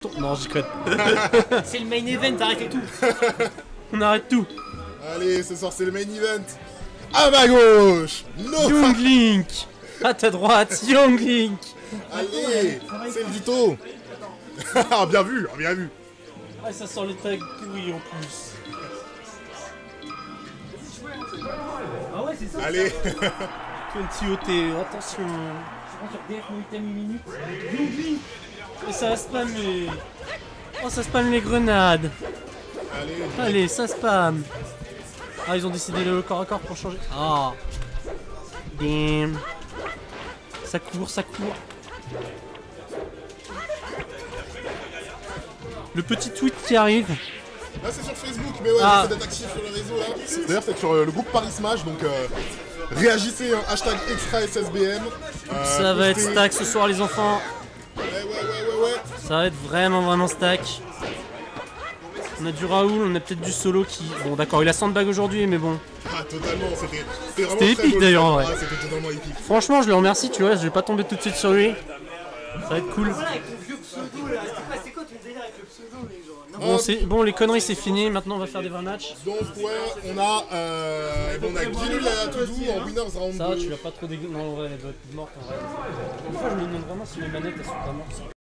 ton... Non, j'y connais. C'est le main event, arrêtez tout. On arrête tout. Allez, ce soir c'est le main event. À ma gauche, Young Link. À ta droite, Young Link. Allez, c'est le Vito. Bien vu, bien vu. Ah, ça sent les tags pourris en plus. Ah ouais, c'est ça. Allez. 20 OT, attention. Je rentre sur DF mon item 1 minute. Et ça va spammer. Oh, ça spamme les grenades. Allez. Allez, ça spam. Ah, ils ont décidé le corps à corps pour changer. Ah. Damn. Ça court, ça court. Le petit tweet qui arrive. Là c'est sur Facebook, mais ouais, Ah. j'essaie d'être actif sur le réseau là. D'ailleurs c'est sur le groupe Paris Smash, donc réagissez, hein, hashtag extra SSBM. Ça va être stack ce soir les enfants. Ouais. Ça va être vraiment stack. On a du Raoul, on a peut-être du Solo qui... Bon d'accord, il a 100 bagues aujourd'hui mais bon. Ah totalement, c'était vraiment C'était très épique, beau, d'ailleurs, en vrai. Ah, c'était totalement épique. Franchement je le remercie, tu vois, je vais pas tomber tout de suite sur lui. Ça va être cool. Voilà, avec ton vieux pseudo là. C'est quoi ton délire avec le pseudo, les gens? Bon, bon les conneries c'est fini, maintenant on va faire des vrais matchs. Donc ouais, on a Guilou Toudou en winners round Ça va, 2. tu vas pas trop dégueuler. Non, en vrai, elle doit être morte en vrai. Une fois, je me demande vraiment si mes manettes elles sont pas mortes.